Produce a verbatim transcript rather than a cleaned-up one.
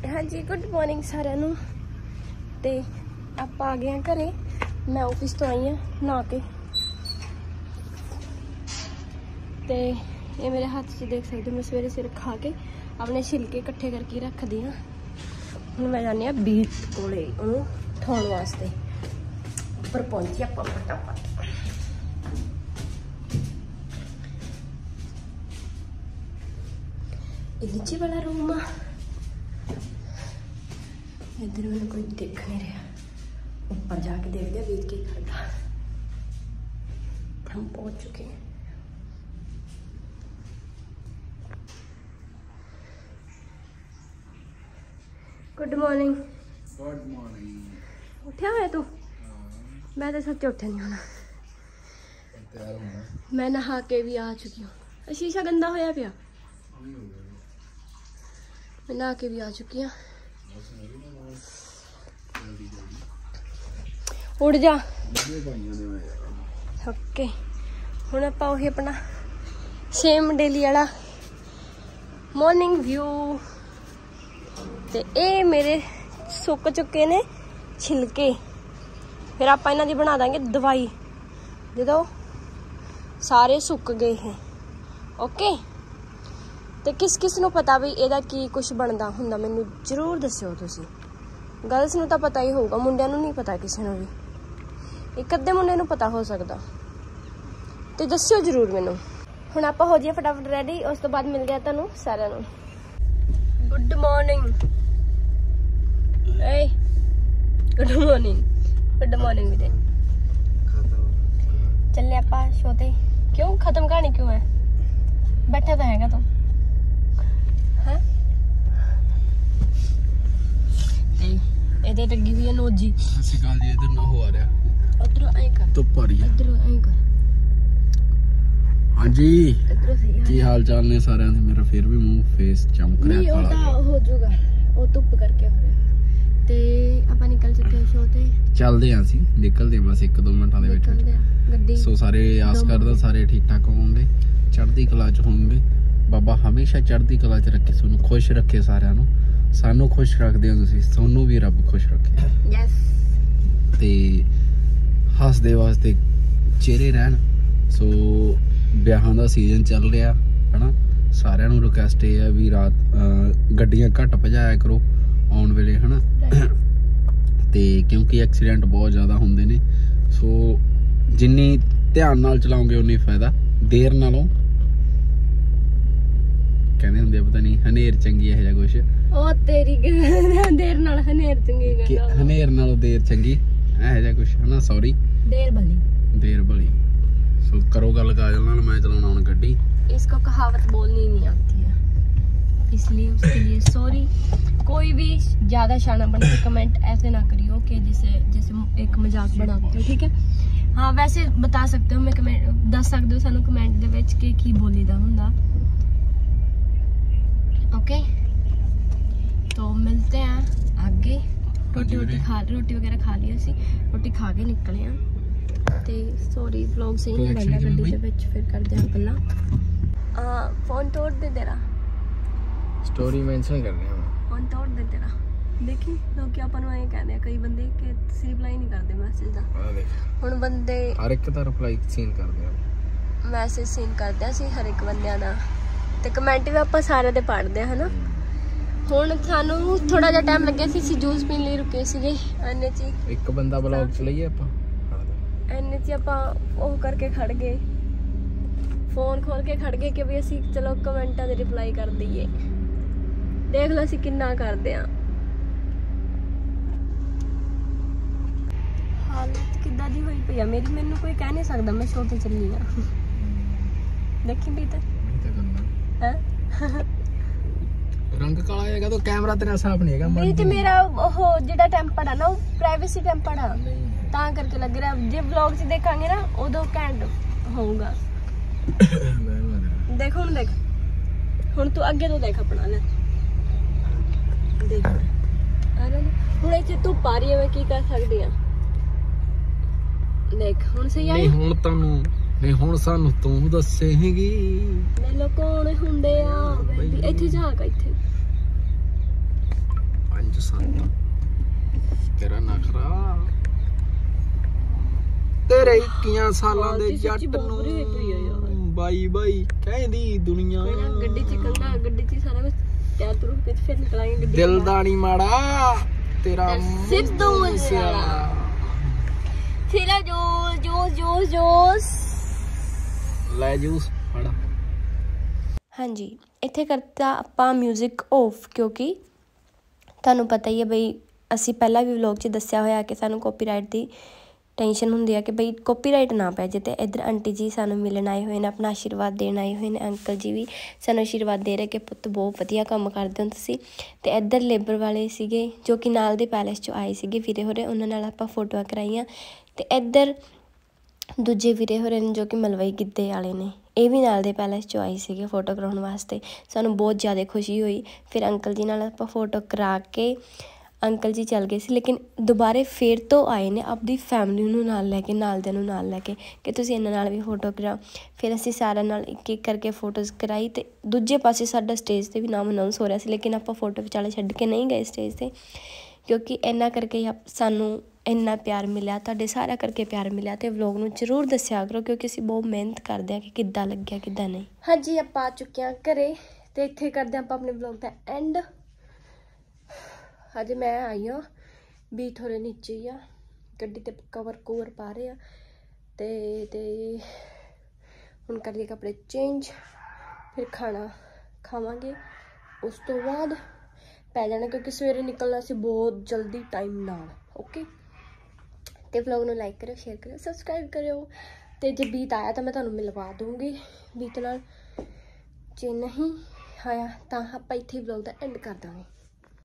हाँ जी good morning सारिਆਂ ਨੂੰ ਤੇ ਆਪਾਂ ਆ ਗਏ ਹਾਂ ਘਰੇ। मैं ऑफिस तो आई हाँ नहा के ते ये मेरे हाथ से देख सकते हो मैं सवेरे सिर खा के अपने छिलके इकट्ठे करके रख दी हाँ। हुण मैं जाने आ बीट कोले उन्होंने ठोण वास्ते उपर पहुंची आप फटाफट। नीचे वाला रूम आ इधर मैंने कोई देख नहीं रहा। ऊपर जाके देखते हैं बीत के करता। हम पहुंच चुके हैं। Good morning. Good morning. उठा है तू? मैं तो सच्चे उठा नहीं होना। तैयार होना। मैं नहा के भी आ चुकी हूँ। शीशा गंदा होया पिया। मैं नहा के भी आ चुकी हूँ। उड़ जा ओके। हुण आपां ओही अपना सेम डेली वाला मॉर्निंग व्यू ते ए मेरे सुक चुके ने छिलके। फिर आपां इन्हां दी बना देंगे दवाई। देखो सारे सुक गए हैं ओके। ते किस किस नूं पता भी इहदा की कुछ बनदा हुंदा मैनूं जरूर दस्सिओ तुसीं। गर्ल्स नूं तां पता ही होऊगा मुंडियां नूं नहीं पता किसी नूं भी। एक अद्धे मुंडे नूं पता हो सकता तो दस्सिओ जरूर मैनूं। हुण आपां हो जाइए फटाफट रेडी उस तो बाद मिलदे आ तुहानूं सारिआं नूं। गुड मॉर्निंग ए गुड मॉर्निंग गुड मॉर्निंग बेटे। चले आपां शो ते। क्यों खत्म कहानी क्यों है? बैठा तो हैगा तू हैं? इधर लगी हुई है नोजी। सत श्री अकाल जी। इधर ना हो आ रहा उधर ऐ कर तो पर इधर ऐ कर। हाँ जी इधर सही की हाल चाल ने सारे दे। मेरा फिर भी मुंह फेस चमक रहा है। नहीं ओदा हो जाऊगा वो धुप करके हो रहा ते ਆਪਾਂ ਨਿਕਲ ਚੁੱਕੇ ਹਾਂ ਸ਼ੋ ਤੇ। ਚੱਲਦੇ ਆਂ ਅਸੀਂ ਨਿਕਲਦੇ ਬਸ ਇੱਕ ਦੋ ਮਿੰਟਾਂ ਦੇ ਵਿੱਚ ਗੱਡੀ। ਸੋ ਸਾਰੇ ਆਸ ਕਰਦਾ ਸਾਰੇ ਠੀਕ ਠਾਕ ਹੋਵੋਗੇ ਚੜ੍ਹਦੀ ਕਲਾ ਚ ਹੋਵੋਗੇ। ਬਾਬਾ ਹਮੇਸ਼ਾ ਚੜ੍ਹਦੀ ਕਲਾ ਚ ਰੱਖੇ ਤੁਹਾਨੂੰ ਖੁਸ਼ ਰੱਖੇ ਸਾਰਿਆਂ ਨੂੰ। ਸਾਨੂੰ ਖੁਸ਼ ਰੱਖਦੇ ਹੋ ਤੁਸੀਂ ਤੁਹਾਨੂੰ ਵੀ ਰੱਬ ਖੁਸ਼ ਰੱਖੇ। ਯੈਸ ਤੇ ਹੱਸਦੇ ਵਾਸਤੇ ਚਿਹਰੇ ਰਹਿਣ। ਸੋ ਵਿਆਹਾਂ ਦਾ ਸੀਜ਼ਨ ਚੱਲ ਰਿਹਾ ਹਨਾ। ਸਾਰਿਆਂ ਨੂੰ ਰਿਕੁਐਸਟ ਇਹ ਹੈ ਵੀ ਰਾਤ ਗੱਡੀਆਂ ਘੱਟ ਭਜਾਇਆ ਕਰੋ ਆਉਣ ਵੇਲੇ ਹਨਾ। ਤੇ ਕਿਉਂਕਿ ਐਕਸੀਡੈਂਟ ਬਹੁਤ ਜ਼ਿਆਦਾ ਹੁੰਦੇ ਨੇ। ਸੋ ਜਿੰਨੀ ਧਿਆਨ ਨਾਲ ਚਲਾਓਗੇ ਉਨੀ ਫਾਇਦਾ। ਦੇਰ ਨਾਲੋਂ ਕਹਿੰਦੇ ਹੁੰਦੇ ਆ ਪਤਾ ਨਹੀਂ ਹਨੇਰ ਚੰਗੀ ਇਹੋ ਜਿਹਾ ਕੁਛ। ਉਹ ਤੇਰੀ ਦੇਰ ਨਾਲ ਹਨੇਰ ਚੰਗੀ ਗੱਲ। ਹਨੇਰ ਨਾਲੋਂ ਦੇਰ ਚੰਗੀ ਇਹੋ ਜਿਹਾ ਕੁਛ ਹਨਾ। ਸੌਰੀ देर भली देर भली। सो करो गल काजल नाल। मैं चलाना हुण गड्डी। इसको कहावत बोलनी नहीं आती है इसलिए उसके लिए सॉरी। कोई भी ज्यादा शाना बन के कमेंट ऐसे ना करियो कि जैसे जैसे एक मजाक बनाते हो ठीक है। हाँ वैसे बता सकते हो मैं कमेंट दस सकते हो सानू कमेंट दे विच कि की बोली दा हुंदा ओके। तो मिलते हैं आगे। रोटी रोटी खा रोटी वगैरह खा ली असी। रोटी खा के निकले हैं ते सॉरी व्लॉग सही नहीं बनदा गड्डी दे विच फिर करदे हां गल्लां। आ फोन तोड़ दे तेरा स्टोरी मेंशन कर रहे हैं। फोन तोड़ दे तेरा। देखी लोग क्या अपन ये कहते हैं कई बंदे कि तुसी रिप्लाई नहीं करदे मैसेज दा। आ देख हुण बंदे हर एक दा रिप्लाई सीन करदे आ। मैसेज सीन करदे आ सी हर एक बंदिਆਂ ਦਾ ਤੇ ਕਮੈਂਟ ਵੀ ਆਪਾਂ ਸਾਰਿਆਂ ਦੇ ਪੜ੍ਹਦੇ ਆ ਹਨਾ। ਹੁਣ ਸਾਨੂੰ ਥੋੜਾ ਜਿਹਾ ਟਾਈਮ ਲੱਗਿਆ ਸੀ ਅਸੀਂ ਜੂਸ ਪੀਣ ਲਈ ਰੁਕੇ ਸੀਗੇ ਐਨੇ ਚ ਇੱਕ ਬੰਦਾ ਬਲੌਗ ਚ ਲਈਏ ਆਪਾਂ ਐਨੇ ਚ ਆਪਾਂ ਉਹ ਕਰਕੇ ਖੜ ਗਏ ਫੋਨ ਖੋਲ ਕੇ ਖੜ ਗਏ ਕਿ ਵੀ ਅਸੀਂ ਚਲੋ ਕਮੈਂਟਾਂ ਦੇ ਰਿਪਲਾਈ ਕਰ ਦਈਏ। ਦੇਖ ਲਓ ਅਸੀਂ ਕਿੰਨਾ ਕਰਦੇ ਆ। ਹਾਲਤ ਕਿੱਦਾਂ ਦੀ ਹੋਈ ਪਈ ਆ ਮੇਰੀ ਮੈਨੂੰ ਕੋਈ ਕਹਿ ਨਹੀਂ ਸਕਦਾ ਮੈਂ ਸ਼ੋਅ ਤੇ ਚੱਲੀ ਆ। ਦੇਖੀ ਵੀ ਤੇ ਹੈ रंग काला है तो कैमरा तेरा साफ नहीं है मेरी ते मेरा वो जेड़ा टेम्पर्ड है ना वो प्राइवेसी टेम्पर्ड है ता करके लग रहा है। जे व्लॉग च देखांगे ना उदो कैंट होगा। देख हुन देख हुन तू आगे तो देख अपना ले देख अरे हुन इथे धुप आ रही है मैं की कर सकदी हां। देख हुन सही आई नहीं हुन तानू नहीं हुन सानू तू दसेगी मेलो कौन हुंदे आ इथे झाक इथे ਪੰਜ ਸੱਤ ਤੇਰਾ ਨਖਰਾ ਤੇਰੇ ਇੱਕੀਆਂ ਸਾਲਾਂ ਦੇ ਜੱਟ ਨੂੰ ਬਾਈ ਬਾਈ ਕਹਿੰਦੀ ਦੁਨੀਆ ਗੱਡੀ ਚ ਕੰਦਾ ਗੱਡੀ ਚ ਸਾਰਾ ਕੁਝ ਤਿਆਰ ਤੁਰ ਕੇ ਫਿਰ ਨਿਕਲਾਂਗੇ ਗੱਡੀ ਦਿਲ ਦਾ ਨਹੀਂ ਮਾੜਾ ਤੇਰਾ ਸਿੱਧੂ ਮੂਸੇਵਾਲਾ ਤੇਰਾ ਜੋਸ ਜੋਸ ਜੋਸ ਜੋਸ ਲੈ ਜੂਸ ਫੜ ਹਾਂਜੀ ਇੱਥੇ ਕਰਤਾ ਆਪਾਂ ਮਿਊਜ਼ਿਕ ਆਫ ਕਿਉਂਕਿ ਤੁਹਾਨੂੰ ਪਤਾ ਹੀ ਹੈ ਬਈ ਅਸੀਂ ਪਹਿਲਾਂ ਵੀ ਵਲੌਗ 'ਚ ਦੱਸਿਆ ਹੋਇਆ ਕਿ ਸਾਨੂੰ ਕਾਪੀਰਾਈਟ ਦੀ ਟੈਨਸ਼ਨ ਹੁੰਦੀ ਆ ਕਿ ਬਈ ਕਾਪੀਰਾਈਟ ਨਾ ਪੈ ਜੇ ਤੇ ਇੱਧਰ ਆਂਟੀ ਜੀ ਸਾਨੂੰ ਮਿਲਣ ਆਏ ਹੋਏ ਨੇ ਆਪਣਾ ਆਸ਼ੀਰਵਾਦ ਦੇਣ ਆਏ ਹੋਏ ਨੇ ਅੰਕਲ ਜੀ ਵੀ ਸਾਨੂੰ ਆਸ਼ੀਰਵਾਦ ਦੇ ਰਹੇ ਕਿ ਪੁੱਤ ਬਹੁਤ ਵਧੀਆ ਕੰਮ ਕਰਦੇ ਹੋ ਤੁਸੀਂ ਤੇ ਇੱਧਰ ਲੇਬਰ ਵਾਲੇ ਸੀਗੇ ਜੋ ਕਿ ਨਾਲ ਦੇ ਪੈਲੇਸ 'ਚੋਂ ਆਏ ਸੀਗੇ ਵੀਰੇ ਹੋਰੇ ਉਹਨਾਂ ਨਾਲ ਆਪਾਂ ਫੋਟੋਆਂ ਕਰਾਈਆਂ ਤੇ ਇੱਧਰ ਦੂਜੇ ਵੀਰੇ ਹੋਰੇ ਨੇ ਜੋ ਕਿ ਮਲਵਈ ਗਿੱਧੇ ਵਾਲੇ ਨੇ ਇਹ ਵੀ ਨਾਲ ਦੇ ਪੈਲੇਸ 'ਚੋਂ ਆਏ ਸੀਗੇ ਫੋਟੋ ਕਰਾਉਣ ਵਾਸਤੇ ਸਾਨੂੰ ਬਹੁਤ ਜ਼ਿਆਦਾ ਖੁਸ਼ੀ ਹੋਈ ਫਿਰ ਅੰਕਲ ਜੀ ਨਾਲ ਆਪਾਂ ਫੋਟੋ ਕਰਾ ਕੇ ਅੰਕਲ ਜੀ ਚੱਲ ਗਏ ਸੀ ਲੇਕਿਨ ਦੁਬਾਰੇ ਫਿਰ ਤੋਂ ਆਏ ਨੇ ਆਪਣੀ ਫੈਮਿਲੀ ਨੂੰ ਨਾਲ ਲੈ ਕੇ ਨਾਲਦਿਆਂ ਨੂੰ ਨਾਲ ਲੈ ਕੇ ਕਿ ਤੁਸੀਂ ਇਹਨਾਂ ਨਾਲ ਵੀ ਫੋਟੋ ਕਰਾਓ ਫਿਰ ਅਸੀਂ ਸਾਰਿਆਂ ਨਾਲ ਇੱਕ ਇੱਕ ਕਰਕੇ ਫੋਟੋਜ਼ ਕਰਾਈ ਤੇ ਦੂਜੇ ਪਾਸੇ ਸਾਡਾ ਸਟੇਜ 'ਤੇ ਵੀ ਨਾਮ ਅਨਾਊਂਸ ਹੋ ਰਿਹਾ ਸੀ ਲੇਕਿਨ ਆਪਾਂ ਫੋਟੋ ਵਿਚਾਲੇ ਛੱਡ ਕੇ ਨਹੀਂ ਗਏ ਸਟੇਜ 'ਤੇ ਕਿਉਂਕਿ ਇੰਨਾ ਕਰਕੇ ਸਾਨੂੰ ਇੰਨਾ ਪਿਆਰ ਮਿਲਿਆ ਤੁਹਾਡੇ ਸਾਰਿਆਂ ਕਰਕੇ ਪਿਆਰ ਮਿਲਿਆ ਤੇ ਵਲੌਗ ਨੂੰ ਜ਼ਰੂਰ ਦੱਸਿਆ ਕਰੋ ਕਿਉਂਕਿ ਅਸੀਂ ਬਹੁਤ ਮਿਹਨਤ ਕਰਦੇ ਹਾਂ ਕਿ ਕਿੱਦਾਂ ਲੱਗਿਆ ਕਿੱਦਾਂ ਨਹੀਂ ਹਾਂਜੀ ਆਪਾਂ ਆ ਚੁੱਕੇ ਹਾਂ ਘਰੇ ਤੇ ਇੱਥੇ ਕਰਦੇ ਆਪਾਂ ਆਪਣੇ ਵਲੌਗ ਦਾ ਐਂਡ ਅੱਜ ਮੈਂ ਆਈ ਹਾਂ ਵੀ ਥੋੜੇ ਨੀਚੇ ਹੀ ਆ ਗੱਡੀ ਤੇ ਕਵਰ ਕਵਰ ਪਾ ਰਹੇ ਆ ਤੇ ਤੇ ਹੁਣ ਕਰੀਏ ਕੱਪੜੇ ਚੇਂਜ ਫਿਰ ਖਾਣਾ ਖਾਵਾਂਗੇ ਉਸ ਤੋਂ ਬਾਅਦ ਪੈ ਜਾਣਾ ਕਿਉਂਕਿ ਸਵੇਰੇ ਨਿਕਲਣਾ ਸੀ ਬਹੁਤ ਜਲਦੀ ਟਾਈਮ ਨਾਲ ਓਕੇ ਤੇ ਵਲੌਗ ਨੂੰ ਲਾਈਕ ਕਰਿਓ ਸ਼ੇਅਰ ਕਰਿਓ ਸਬਸਕ੍ਰਾਈਬ ਕਰਿਓ ਤੇ ਜੇ ਬੀਤ ਆਇਆ ਤਾਂ ਮੈਂ ਤੁਹਾਨੂੰ ਮਿਲਵਾ ਦੂੰਗੀ ਬੀਤ ਨਾਲ ਜੇ ਨਹੀਂ ਆਇਆ ਤਾਂ ਆਪਾਂ ਇੱਥੇ ਵਲੌਗ ਦਾ ਐਂਡ ਕਰ ਦਾਂਗੇ